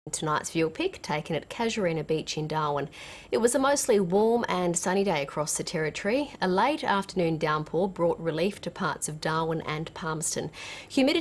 Tonight's viewer pic taken at Casuarina Beach in Darwin. It was a mostly warm and sunny day across the territory. A late afternoon downpour brought relief to parts of Darwin and Palmerston. Humidity